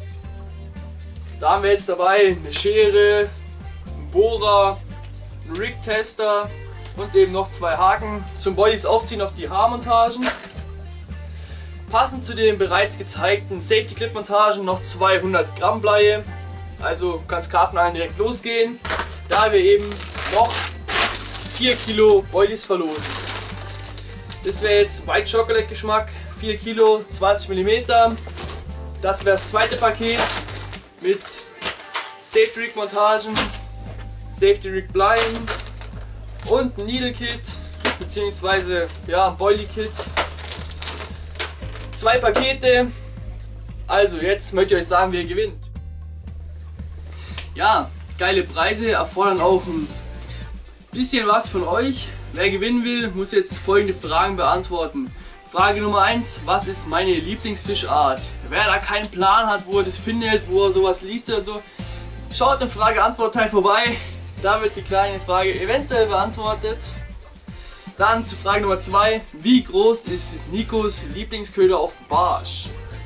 Da haben wir jetzt dabei eine Schere, einen Bohrer, einen Rig Tester und eben noch zwei Haken zum Boilies aufziehen auf die Haarmontagen. Passend zu den bereits gezeigten Safety Clip Montagen noch zweihundert Gramm Bleie. Also kann's Karpfenangeln direkt losgehen. Da wir eben noch vier Kilo Boilies verlosen. Das wäre jetzt White Chocolate Geschmack, vier Kilo, zwanzig Millimeter. Das wäre das zweite Paket mit Safety Rig Montagen, Safety Rig Bleien und ein Needle Kit bzw. ja, ein Boilie Kit. Zwei Pakete. Also jetzt möchte ich euch sagen, wer gewinnt. Ja, geile Preise erfordern auch ein bisschen was von euch. Wer gewinnen will, muss jetzt folgende Fragen beantworten. Frage Nummer eins, was ist meine Lieblingsfischart? Wer da keinen Plan hat, wo er das findet, wo er sowas liest oder so, schaut im Frage-Antwort-Teil vorbei. Da wird die kleine Frage eventuell beantwortet. Dann zu Frage Nummer zwei, wie groß ist Nikos Lieblingsköder auf Barsch?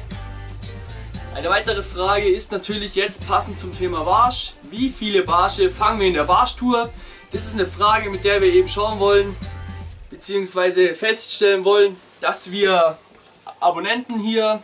Eine weitere Frage ist natürlich jetzt passend zum Thema Barsch. Wie viele Barsche fangen wir in der Barschtour? Das ist eine Frage, mit der wir eben schauen wollen, beziehungsweise feststellen wollen, dass wir Abonnenten hier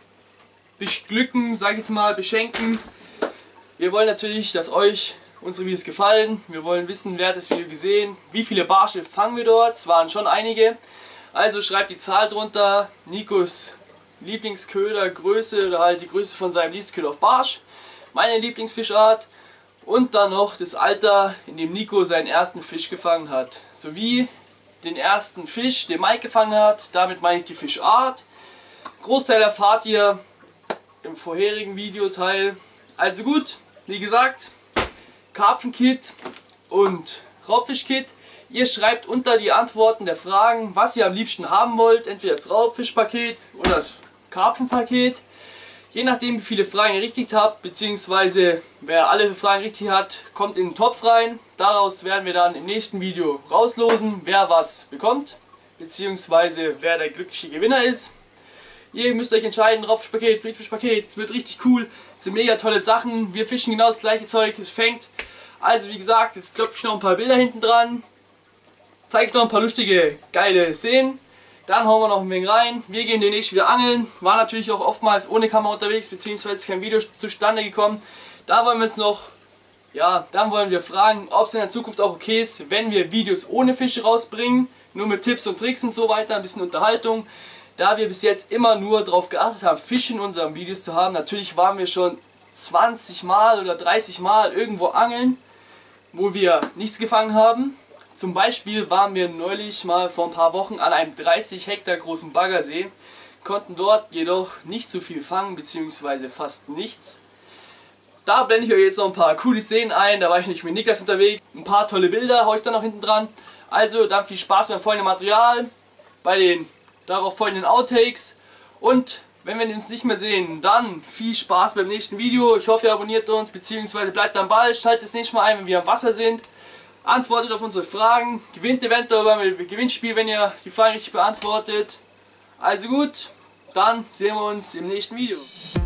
beglücken, sage ich jetzt mal, beschenken. Wir wollen natürlich, dass euch unsere Videos gefallen. Wir wollen wissen, wer hat das Video gesehen, wie viele Barsche fangen wir dort. Es waren schon einige. Also schreibt die Zahl drunter, Nikos Lieblingsköder, Größe oder halt die Größe von seinem Lieblingsköder auf Barsch, meine Lieblingsfischart und dann noch das Alter, in dem Nico seinen ersten Fisch gefangen hat, sowie den ersten Fisch, den Mike gefangen hat. Damit meine ich die Fischart. Großteil erfahrt ihr im vorherigen Videoteil. Also gut, wie gesagt, Karpfenkit und Raubfischkit. Ihr schreibt unter die Antworten der Fragen, was ihr am liebsten haben wollt. Entweder das Raubfischpaket oder das Karpfenpaket. Je nachdem, wie viele Fragen ihr richtig habt, beziehungsweise wer alle Fragen richtig hat, kommt in den Topf rein. Daraus werden wir dann im nächsten Video rauslosen, wer was bekommt, beziehungsweise wer der glückliche Gewinner ist. Ihr müsst euch entscheiden, Raubfischpaket, Friedfischpaket, es wird richtig cool, es sind mega tolle Sachen, wir fischen genau das gleiche Zeug, es fängt. Also wie gesagt, jetzt klopfe ich noch ein paar Bilder hinten dran, zeige noch ein paar lustige, geile Szenen. Dann hauen wir noch ein wenig rein. Wir gehen demnächst wieder angeln. War natürlich auch oftmals ohne Kamera unterwegs, beziehungsweise ist kein Video zustande gekommen. Da wollen wir jetzt noch, ja, dann wollen wir fragen, ob es in der Zukunft auch okay ist, wenn wir Videos ohne Fische rausbringen. Nur mit Tipps und Tricks und so weiter, ein bisschen Unterhaltung. Da wir bis jetzt immer nur darauf geachtet haben, Fische in unseren Videos zu haben. Natürlich waren wir schon zwanzig Mal oder dreißig Mal irgendwo angeln, wo wir nichts gefangen haben. Zum Beispiel waren wir neulich mal vor ein paar Wochen an einem dreißig Hektar großen Baggersee, konnten dort jedoch nicht so viel fangen, beziehungsweise fast nichts. Da blende ich euch jetzt noch ein paar coole Szenen ein, da war ich nämlich mit Niklas unterwegs, ein paar tolle Bilder, haue ich dann noch hinten dran. Also dann viel Spaß beim folgenden Material, bei den darauf folgenden Outtakes Und wenn wir uns nicht mehr sehen, dann viel Spaß beim nächsten Video. Ich hoffe, ihr abonniert uns, beziehungsweise bleibt am Ball. Schaltet das nächste Mal ein, wenn wir am Wasser sind. Antwortet auf unsere Fragen. Gewinnt eventuell beim Gewinnspiel, wenn ihr die Fragen richtig beantwortet. Also gut, dann sehen wir uns im nächsten Video.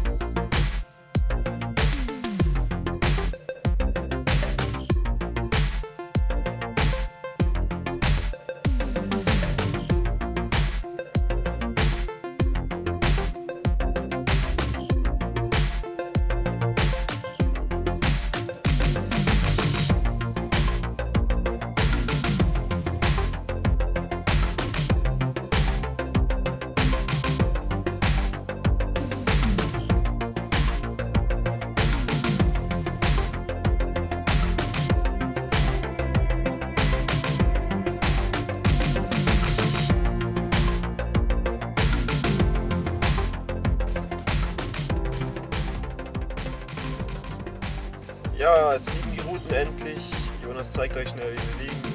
Ja, es liegen die Routen endlich. Jonas zeigt euch schnell, wie sie liegen.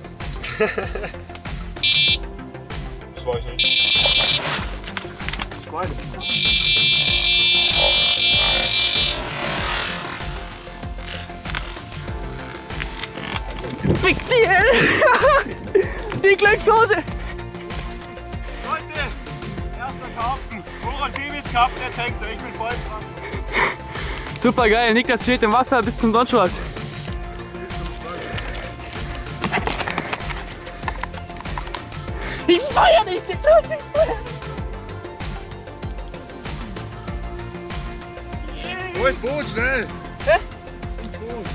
Das war ich nicht. Ich meine. Fick dir! Die Glückshose! Leute, erster Karpfen. Woran Babys Karpfen, der zeigt euch, ich bin voll dran. Super geil, Niklas steht im Wasser bis zum Donschwas. Ich feier dich, Niklas! Ich feier dich! Wo ist Boot, schnell! Hä? Ins Boot!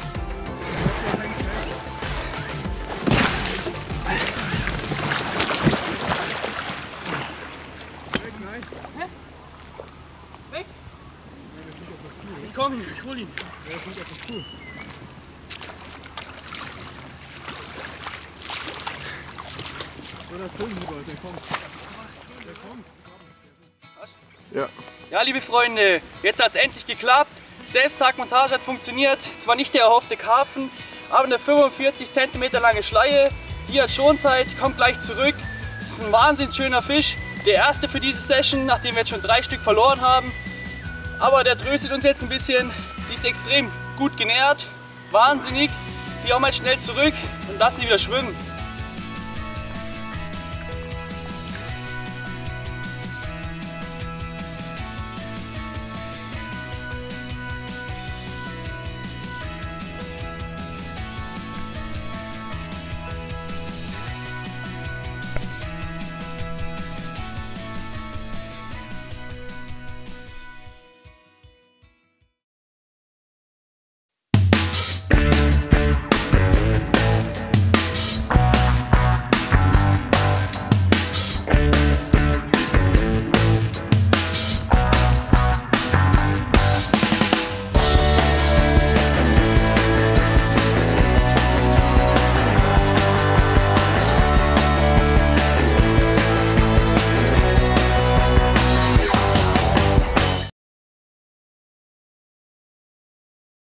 Weg, nein! Hä? Weg? Ich komm, ich hol ihn! Ja, das ist etwas cool. Ja, das kommt, der kommt. Der kommt. Ja. Ja, liebe Freunde, jetzt hat es endlich geklappt. Selbsttagmontage hat funktioniert. Zwar nicht der erhoffte Karpfen, aber eine fünfundvierzig Zentimeter lange Schleie. Die hat Schonzeit, kommt gleich zurück. Es ist ein wahnsinnig schöner Fisch. Der erste für diese Session, nachdem wir jetzt schon drei Stück verloren haben. Aber der tröstet uns jetzt ein bisschen. Die ist extrem gut genährt. Wahnsinnig. Die hauen wir jetzt schnell zurück und lassen sie wieder schwimmen.